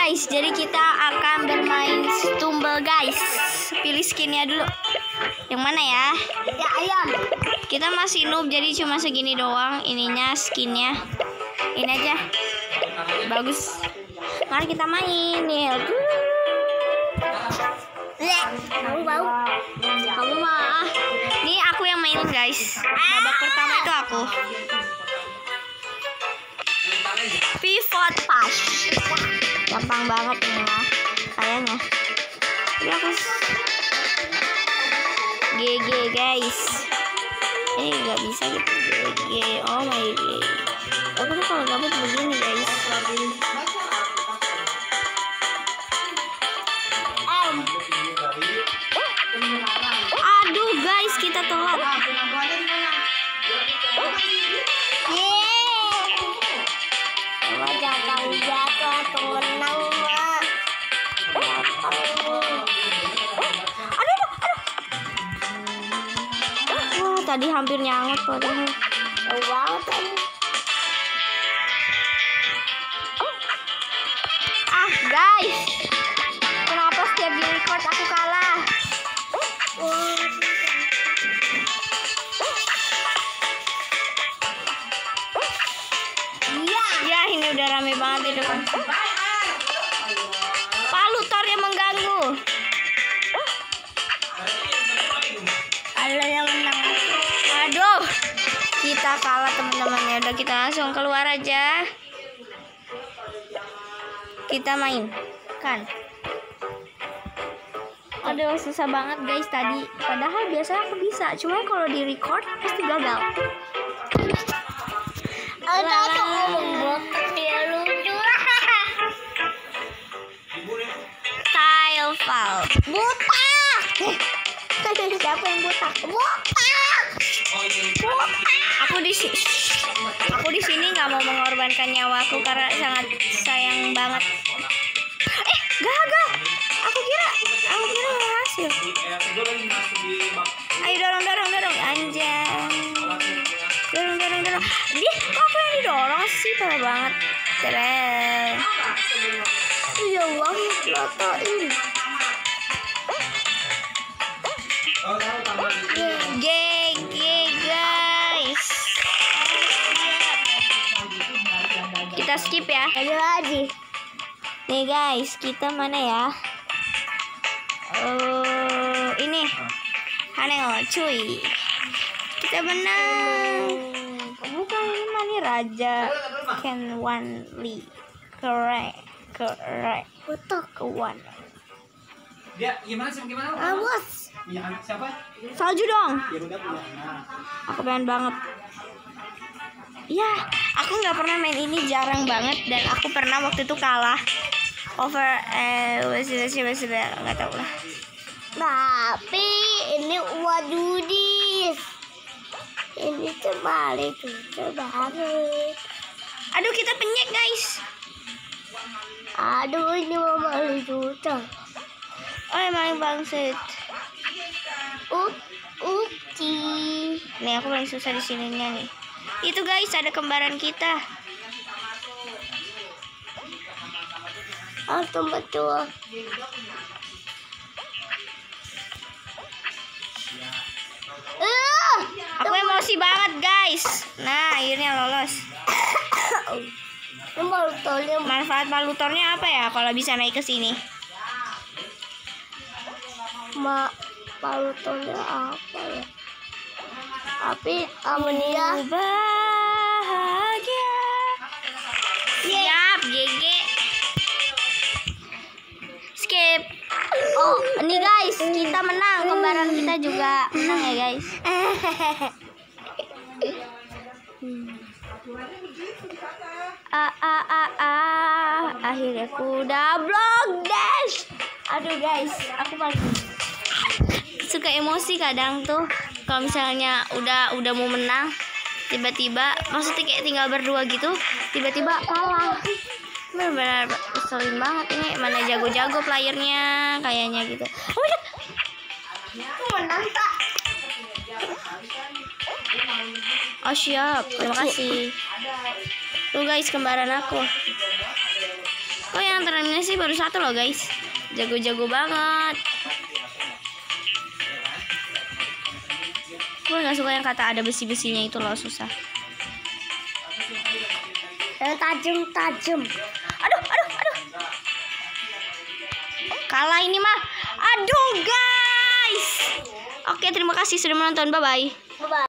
guys, jadi kita akan bermain Stumble guys. Pilih skinnya dulu. Yang mana ya? Ya ayam. Kita masih noob jadi cuma segini doang ininya skinnya. Ini aja. Bagus. Mari kita main nih. Kamu bau. Kamu mah. Nih aku yang mainin guys. Babak pertama itu aku. Pivot pass. Gampang banget ini ya. Kayaknya. Jadi aku GG guys. Ini nggak bisa gitu. GG. Oh my god. Aku tuh kalau gabut begini guys. Aduh guys, kita telat. Jatuh atau menang mah. Wah, tadi hampir nyangut padahal. Wow, Guys, kenapa setiap di record aku kalah? Ya, ini udah rame banget di depan. Palu Thor yang mengganggu. ada yang menang. Aduh, kita kalah teman-teman. Ya udah, kita langsung keluar aja. Kita main kan. Aduh, susah banget guys tadi. Padahal biasanya aku bisa, cuma kalau di record pasti gagal. Ada tuh botak dia lucu. Tile fall. Botak. Siapa yang botak? Botak. Aku di sini nggak mau mengorbankan nyawaku karena sangat sayang banget. Gagal. Aku kira berhasil. Ayo dorong anjay. Dorong. Dia kok aku yang didorong sih, parah banget. Keren. Ya Allah, lotoin. GG guys. Kita skip ya. Ayo lagi. Nih guys, kita mana ya? Ini Haneo cuy. Kita menang. Bukan ini mah nih Raja Ken Wan Lee. Correct. Botak. One. Dia gimana? Awas. Punya anak siapa? Salju dong. Ya udah punya anak. Aku pengen banget. Ya, aku nggak pernah main ini, jarang banget, dan aku pernah waktu itu kalah over nggak tahu lah. Tapi ini wadudis. Ini terbalik. Aduh, kita penyek guys. Aduh, ini mama lucu. Oh, emang bangset. Uci. Nih aku paling susah di sininya nih. Itu guys, ada kembaran kita. Betul. Aku emosi banget guys. Nah, akhirnya lolos. Manfaat palutornya apa ya kalau bisa naik ke sini? Palutornya apa ya? Tapi amonia. Bahagia. Siap, GG. Skip. Oh, ini guys, kita menang. Kembaran kita juga menang ya guys. Akhirnya aku udah blog guys. Aduh guys, aku paling suka emosi kadang tuh kalau misalnya udah mau menang, tiba-tiba maksudnya kayak tinggal berdua gitu, tiba-tiba kalah. Benar-benar keselin banget ini. Mana jago-jago playernya kayaknya gitu. Oh my god, Aku menang tak? oh siap, terima kasih. Tuh guys, kembaran aku. Kok yang yang tereliminasi baru 1 loh guys. Jago-jago banget. Gue nggak suka yang kata ada besi-besinya itu loh, susah. Yang tajam. Aduh. Kalah ini mah. Aduh guys. Oke, terima kasih sudah menonton. Bye bye. Bye.